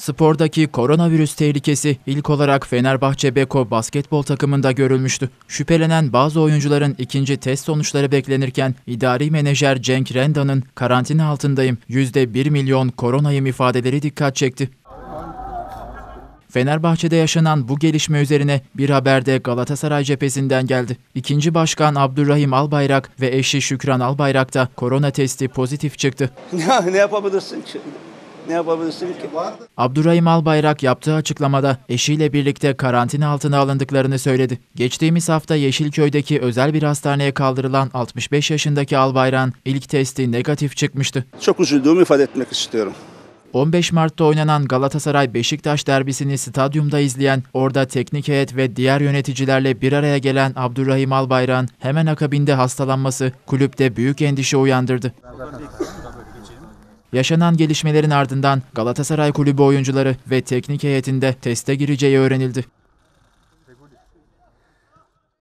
Spordaki koronavirüs tehlikesi ilk olarak Fenerbahçe Beko basketbol takımında görülmüştü. Şüphelenen bazı oyuncuların ikinci test sonuçları beklenirken idari menajer Cenk Renda'nın karantina altındayım, %1 milyon koronayım ifadeleri dikkat çekti. Fenerbahçe'de yaşanan bu gelişme üzerine bir haber de Galatasaray cephesinden geldi. İkinci başkan Abdurrahim Albayrak ve eşi Şükran Albayrak da korona testi pozitif çıktı. Ne yapabilirsin ki? Ne yapabilirsin ki? Abdurrahim Albayrak yaptığı açıklamada eşiyle birlikte karantina altına alındıklarını söyledi. Geçtiğimiz hafta Yeşilköy'deki özel bir hastaneye kaldırılan 65 yaşındaki Albayrak'ın ilk testi negatif çıkmıştı. Çok üzüldüğümü ifade etmek istiyorum. 15 Mart'ta oynanan Galatasaray-Beşiktaş derbisini stadyumda izleyen, orada teknik heyet ve diğer yöneticilerle bir araya gelen Abdurrahim Albayrak'ın hemen akabinde hastalanması kulüpte büyük endişe uyandırdı. Yaşanan gelişmelerin ardından Galatasaray Kulübü oyuncuları ve teknik heyetinde teste gireceği öğrenildi.